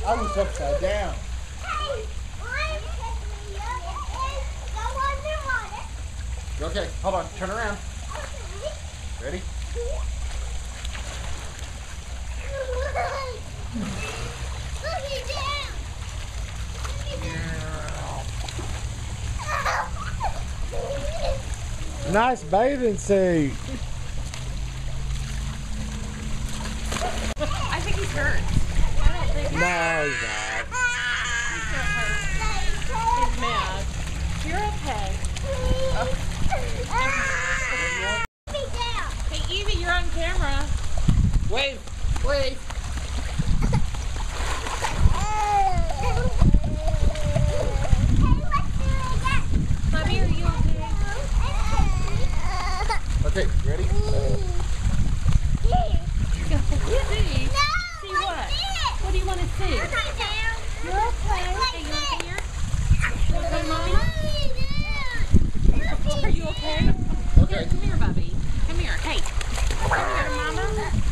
I was upside down. Okay, hold on. Turn around. Ready? Nice bathing suit. I think he's hurt. I don't think he's No, he's not. He's mad. You're okay. Hey, Evie, you're on camera. Wave. Wave. Bobby, are you okay? Okay, ready? See? See what? What do you want to see? You're okay. Hey, you want to here? You want to go, Mommy? Are you okay? Okay. Here, come here, Bobby. Come here. Hey. Come here, Mama.